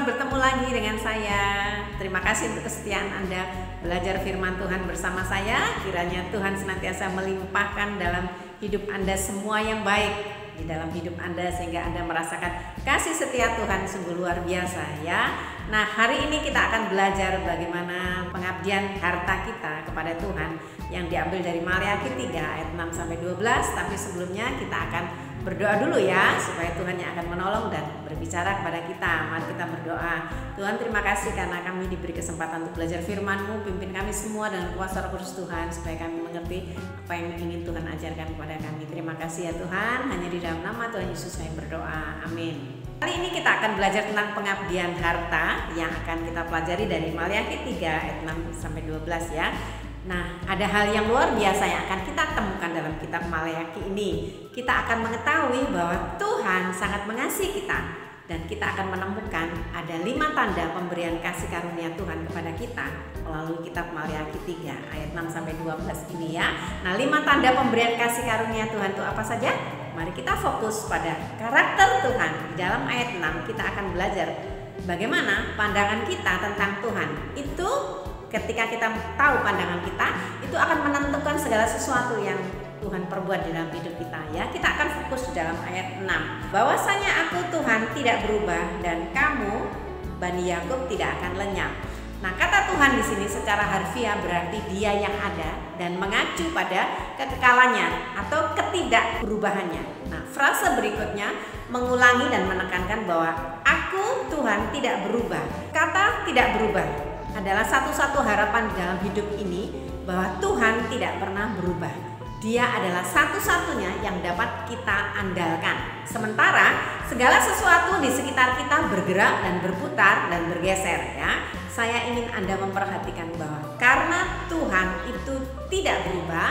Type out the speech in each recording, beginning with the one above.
bertemu lagi dengan saya. Terima kasih untuk kesetiaan Anda belajar firman Tuhan bersama saya. Kiranya Tuhan senantiasa melimpahkan dalam hidup Anda semua yang baik di dalam hidup Anda, sehingga Anda merasakan kasih setia Tuhan sungguh luar biasa ya. Nah, hari ini kita akan belajar bagaimana pengabdian harta kita kepada Tuhan yang diambil dari Maleakhi 3 ayat 6 sampai 12. Tapi sebelumnya kita akan berdoa dulu ya, supaya Tuhan yang akan menolong dan berbicara kepada kita. Mari kita berdoa. Tuhan, terima kasih karena kami diberi kesempatan untuk belajar firman-Mu. Pimpin kami semua dengan kuasa Roh Kudus Tuhan, supaya kami mengerti apa yang ingin Tuhan ajarkan kepada kami. Terima kasih ya Tuhan. Hanya di dalam nama Tuhan Yesus kami berdoa. Amin. Kali ini kita akan belajar tentang pengabdian harta yang akan kita pelajari dari Maleakhi 3 ayat 6 sampai 12 ya. Nah, ada hal yang luar biasa yang akan kita temukan dalam kitab Maleakhi ini. Kita akan mengetahui bahwa Tuhan sangat mengasihi kita, dan kita akan menemukan ada 5 tanda pemberian kasih karunia Tuhan kepada kita melalui kitab Maleakhi 3 ayat 6 sampai 12 ini ya. Nah, 5 tanda pemberian kasih karunia Tuhan itu apa saja? Mari kita fokus pada karakter Tuhan. Di dalam ayat 6 kita akan belajar bagaimana pandangan kita tentang Tuhan. Itu ketika kita tahu pandangan kita, itu akan menentukan segala sesuatu yang Tuhan perbuat di dalam hidup kita ya. Kita akan fokus di dalam ayat 6. Bahwasanya aku Tuhan tidak berubah dan kamu Bani Yakub tidak akan lenyap. Nah, kata Tuhan di sini secara harfiah berarti Dia yang ada dan mengacu pada kekekalannya atau ketidakberubahannya. Nah, frase berikutnya mengulangi dan menekankan bahwa aku Tuhan tidak berubah. Kata tidak berubah adalah satu-satu harapan di dalam hidup ini, bahwa Tuhan tidak pernah berubah. Dia adalah satu-satunya yang dapat kita andalkan. Sementara segala sesuatu di sekitar kita bergerak dan berputar dan bergeser ya. Saya ingin Anda memperhatikan bahwa karena Tuhan itu tidak berubah,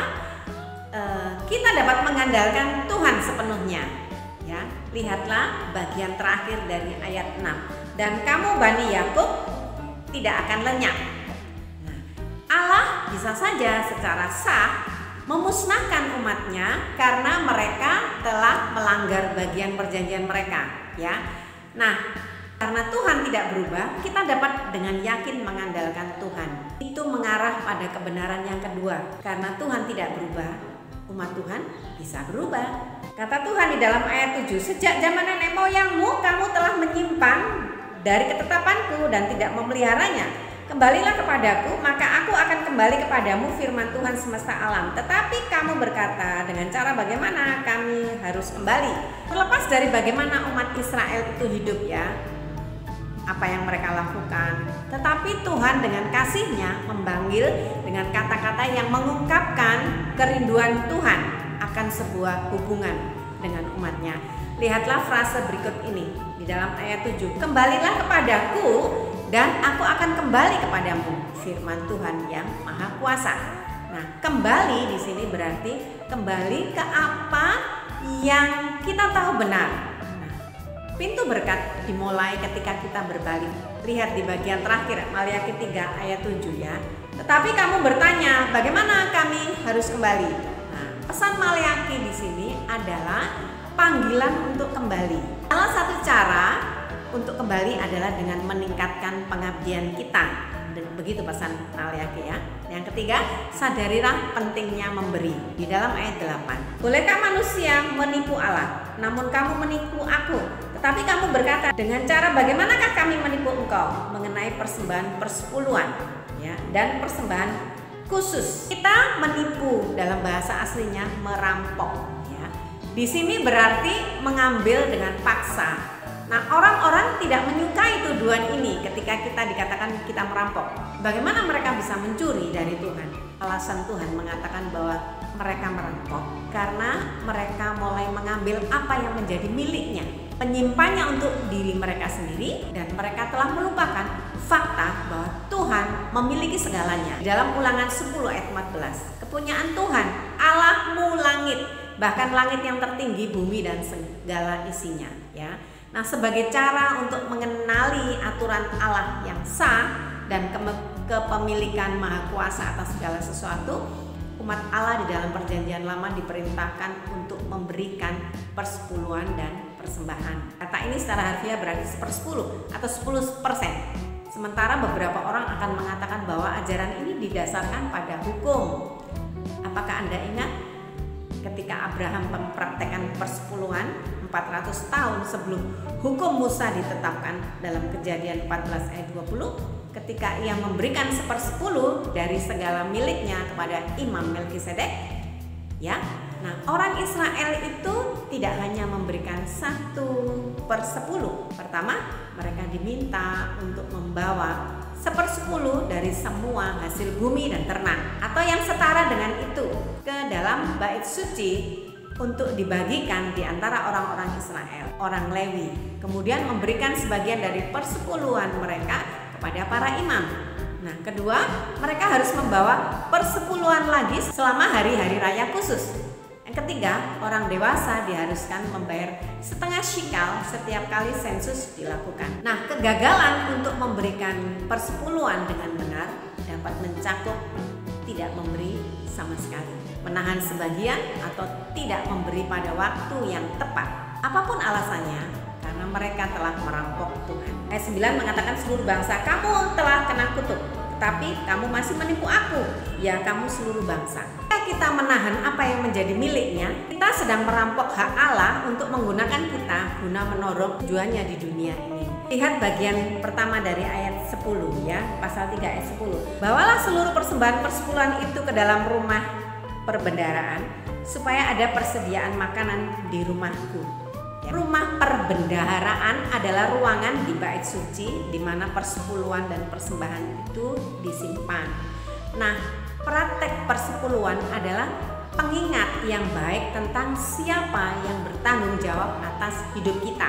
kita dapat mengandalkan Tuhan sepenuhnya ya. Lihatlah bagian terakhir dari ayat 6. Dan kamu Bani Yakub tidak akan lenyap. Nah, Allah bisa saja secara sah memusnahkan umatnya karena mereka telah melanggar bagian perjanjian mereka ya. Nah, karena Tuhan tidak berubah, kita dapat dengan yakin mengandalkan Tuhan. Itu mengarah pada kebenaran yang kedua. Karena Tuhan tidak berubah, umat Tuhan bisa berubah. Kata Tuhan di dalam ayat 7, sejak zaman nenek moyangmu kamu telah menyimpan dari ketetapanku dan tidak memeliharanya. Kembalilah kepadaku, maka aku akan kembali kepadamu, firman Tuhan semesta alam. Tetapi kamu berkata, dengan cara bagaimana kami harus kembali? Terlepas dari bagaimana umat Israel itu hidup ya, apa yang mereka lakukan, tetapi Tuhan dengan kasih-Nya memanggil dengan kata-kata yang mengungkapkan kerinduan Tuhan akan sebuah hubungan dengan umatnya. Lihatlah frase berikut ini di dalam ayat 7. Kembalilah kepadaku dan aku akan kembali kepadamu, firman Tuhan yang Maha Kuasa. Nah, kembali di sini berarti kembali ke apa yang kita tahu benar. Nah, pintu berkat dimulai ketika kita berbalik. Lihat di bagian terakhir Maleakhi 3 ayat 7 ya. Tetapi kamu bertanya, bagaimana kami harus kembali? Nah, pesan Maleakhi di sini adalah panggilan untuk kembali. Salah satu cara untuk kembali adalah dengan meningkatkan pengabdian kita. Dan begitu pesan Maleakhi ya. Yang ketiga, sadarilah pentingnya memberi. Di dalam ayat 8. Bolehkah manusia menipu Allah? Namun kamu menipu aku. Tetapi kamu berkata, dengan cara bagaimanakah kami menipu engkau? Mengenai persembahan persepuluhan ya, dan persembahan khusus. Kita menipu dalam bahasa aslinya merampok. Di sini berarti mengambil dengan paksa. Nah, orang-orang tidak menyukai tuduhan ini ketika kita dikatakan kita merampok. Bagaimana mereka bisa mencuri dari Tuhan? Alasan Tuhan mengatakan bahwa mereka merampok karena mereka mulai mengambil apa yang menjadi miliknya, menyimpannya untuk diri mereka sendiri, dan mereka telah melupakan fakta bahwa Tuhan memiliki segalanya. Di dalam Ulangan 10 ayat 14, kepunyaan Tuhan, Allahmu langit, bahkan langit yang tertinggi, bumi dan segala isinya ya. Nah, sebagai cara untuk mengenali aturan Allah yang sah dan kepemilikan Maha Kuasa atas segala sesuatu, umat Allah di dalam perjanjian lama diperintahkan untuk memberikan persepuluhan dan persembahan. Kata ini secara harfiah berarti 1/10 atau 10%. Sementara beberapa orang akan mengatakan bahwa ajaran ini didasarkan pada hukum. Apakah Anda ingat ketika Abraham mempraktekkan persepuluhan 400 tahun sebelum hukum Musa ditetapkan dalam Kejadian 14 ayat 20, ketika ia memberikan 1/10 dari segala miliknya kepada Imam Melkisedek, ya. Nah, orang Israel itu tidak hanya memberikan 1/10. Pertama, mereka diminta untuk membawa 1/10 dari semua hasil bumi dan ternak, atau yang setara dengan itu, ke dalam bait suci untuk dibagikan di antara orang-orang Israel, orang Lewi. Kemudian memberikan sebagian dari persepuluhan mereka kepada para imam. Nah, kedua, mereka harus membawa persepuluhan lagi selama hari-hari raya khusus. Yang ketiga, orang dewasa diharuskan membayar setengah shikal setiap kali sensus dilakukan. Nah, kegagalan untuk memberikan persepuluhan dengan benar dapat mencakup tidak memberi sama sekali, menahan sebagian, atau tidak memberi pada waktu yang tepat. Apapun alasannya, karena mereka telah merampok Tuhan. Ayat 9 mengatakan seluruh bangsa, kamu telah kena kutuk, tetapi kamu masih menipu aku, ya kamu seluruh bangsa. Kita menahan apa yang menjadi miliknya, kita sedang merampok hak Allah untuk menggunakan kita guna menorong tujuannya di dunia ini. Lihat bagian pertama dari ayat 10 ya, pasal 3 ayat 10. Bawalah seluruh persembahan persepuluhan itu ke dalam rumah perbendaharaan, supaya ada persediaan makanan di rumahku. Rumah perbendaharaan adalah ruangan di bait suci di mana persepuluhan dan persembahan itu disimpan. Nah, praktek persepuluhan adalah pengingat yang baik tentang siapa yang bertanggung jawab atas hidup kita.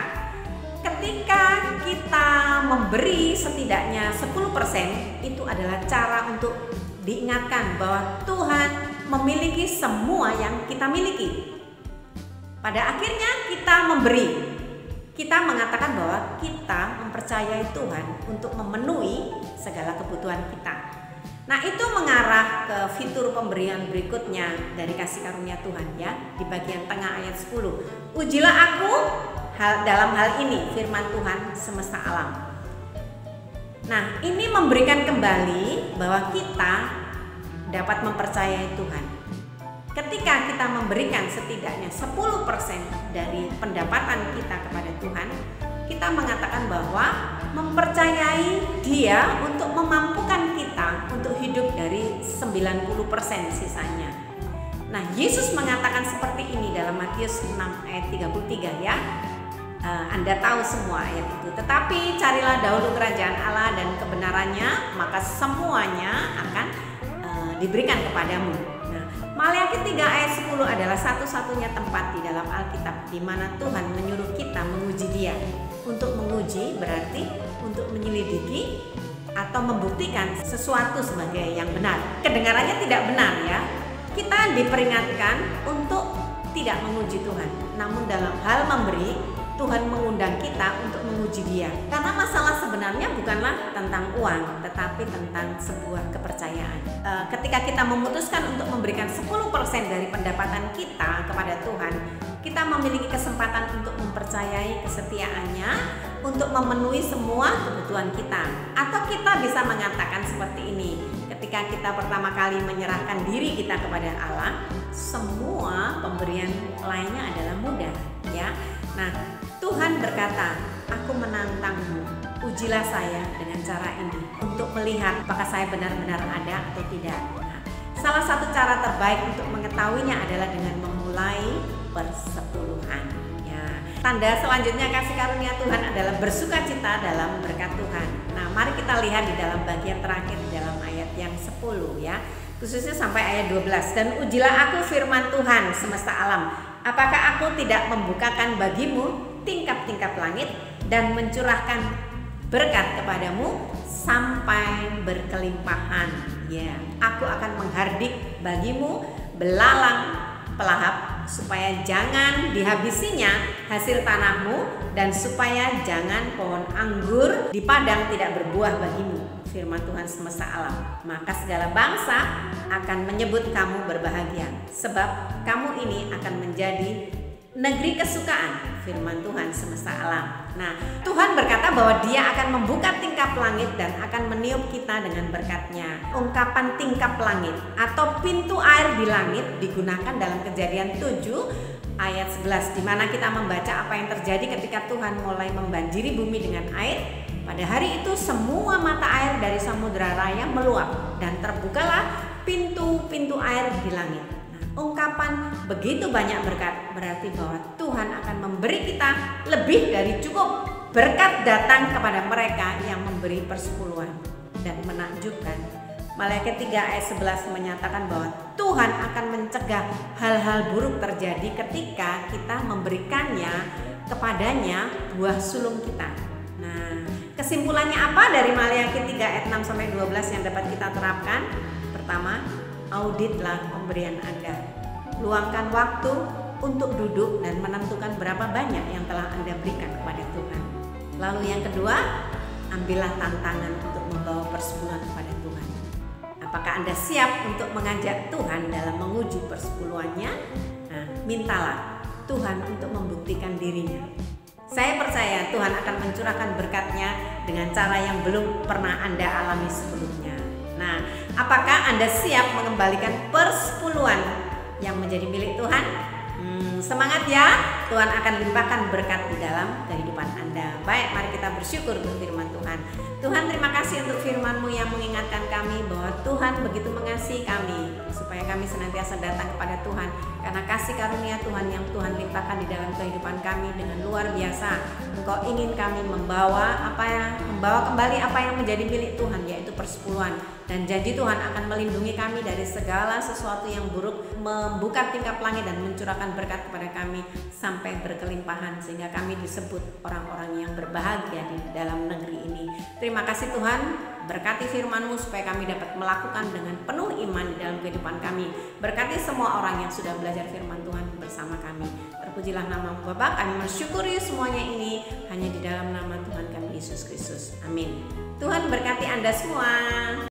Ketika kita memberi setidaknya 10%, itu adalah cara untuk diingatkan bahwa Tuhan memiliki semua yang kita miliki. Pada akhirnya kita memberi. Kita mengatakan bahwa kita mempercayai Tuhan untuk memenuhi segala kebutuhan kita. Nah, itu mengarah ke fitur pemberian berikutnya dari kasih karunia Tuhan ya, di bagian tengah ayat 10. Ujilah aku dalam hal ini, firman Tuhan semesta alam. Nah, ini memberikan kembali bahwa kita dapat mempercayai Tuhan. Ketika kita memberikan setidaknya 10% dari pendapatan kita kepada Tuhan, kita mengatakan bahwa mempercayai Dia untuk memampukan kita untuk hidup dari 90% sisanya. Nah, Yesus mengatakan seperti ini dalam Matius 6 ayat 33 ya. Anda tahu semua ayat itu. Tetapi carilah dahulu kerajaan Allah dan kebenarannya, maka semuanya akan diberikan kepadamu. Nah, Maliaki 3 ayat 10 adalah satu-satunya tempat di dalam Alkitab di mana Tuhan menyuruh kita menguji Dia. Untuk menguji berarti untuk menyelidiki atau membuktikan sesuatu sebagai yang benar. Kedengarannya tidak benar ya. Kita diperingatkan untuk tidak menguji Tuhan. Namun dalam hal memberi, Tuhan mengundang kita untuk menguji Dia. Karena masalah sebenarnya bukanlah tentang uang, tetapi tentang sebuah kepercayaan. Ketika kita memutuskan untuk memberikan 10% dari pendapatan kita kepada Tuhan, kita memiliki kesempatan untuk mempercayai kesetiaannya untuk memenuhi semua kebutuhan kita. Atau kita bisa mengatakan seperti ini, ketika kita pertama kali menyerahkan diri kita kepada Allah, semua pemberian lainnya adalah mudah ya. Nah, Tuhan berkata, aku menantangmu, ujilah saya dengan cara ini untuk melihat apakah saya benar-benar ada atau tidak. Nah, salah satu cara terbaik untuk mengetahuinya adalah dengan memulai persepuluhan ya. Tanda selanjutnya kasih karunia Tuhan adalah bersukacita dalam berkat Tuhan. Nah, mari kita lihat di dalam bagian terakhir di dalam ayat yang 10 ya, khususnya sampai ayat 12. Dan ujilah aku firman Tuhan semesta alam, apakah aku tidak membukakan bagimu tingkap-tingkap langit dan mencurahkan berkat kepadamu sampai berkelimpahan. Ya, aku akan menghardik bagimu belalang pelahap supaya jangan dihabisinya hasil tanahmu dan supaya jangan pohon anggur di padang tidak berbuah bagimu. Firman Tuhan semesta alam. Maka segala bangsa akan menyebut kamu berbahagia, sebab kamu ini akan menjadi negeri kesukaan. firman Tuhan semesta alam. Nah, Tuhan berkata bahwa Dia akan membuka tingkap langit dan akan meniup kita dengan berkat-Nya. Ungkapan tingkap langit atau pintu air di langit digunakan dalam Kejadian 7 ayat 11, di mana kita membaca apa yang terjadi ketika Tuhan mulai membanjiri bumi dengan air. Pada hari itu semua mata air dari samudera raya meluap dan terbukalah pintu-pintu air di langit. Ungkapan begitu banyak berkat berarti bahwa Tuhan akan memberi kita lebih dari cukup. Berkat datang kepada mereka yang memberi persepuluhan. Dan menakjubkan, Malaikat 3 ayat 11 menyatakan bahwa Tuhan akan mencegah hal-hal buruk terjadi ketika kita memberikannya kepadanya buah sulung kita. Nah, kesimpulannya apa dari Malaikat 3 ayat 6 sampai 12 yang dapat kita terapkan? Pertama, auditlah pemberian Anda. Luangkan waktu untuk duduk dan menentukan berapa banyak yang telah Anda berikan kepada Tuhan. Lalu yang kedua, ambillah tantangan untuk membawa persepuluhan kepada Tuhan. Apakah Anda siap untuk mengajak Tuhan dalam menguji persepuluhannya? Nah, mintalah Tuhan untuk membuktikan dirinya. Saya percaya Tuhan akan mencurahkan berkat-Nya dengan cara yang belum pernah Anda alami sebelumnya. Nah, apakah Anda siap mengembalikan persepuluhan yang menjadi milik Tuhan? Semangat ya, Tuhan akan limpahkan berkat di dalam kehidupan Anda. Baik, mari kita bersyukur untuk firman Tuhan. Tuhan, terima kasih untuk firman-Mu yang mengingatkan kami bahwa Tuhan begitu mengasihi kami, supaya kami senantiasa datang kepada Tuhan. Karena kasih karunia Tuhan yang Tuhan limpahkan di dalam kehidupan kami dengan luar biasa. Engkau ingin kami membawa kembali apa yang menjadi milik Tuhan, yaitu persepuluhan. Dan janji Tuhan akan melindungi kami dari segala sesuatu yang buruk, membuka tingkap langit dan mencurahkan berkat kepada kami sampai berkelimpahan, sehingga kami disebut orang-orang yang berbahagia di dalam negeri ini. Terima kasih Tuhan, berkati firman-Mu supaya kami dapat melakukan dengan penuh iman di dalam kehidupan kami. Berkati semua orang yang sudah belajar firman Tuhan bersama kami. Terpujilah nama-Mu Bapa, kami mensyukuri semuanya ini hanya di dalam nama Tuhan kami Yesus Kristus. Amin. Tuhan berkati Anda semua.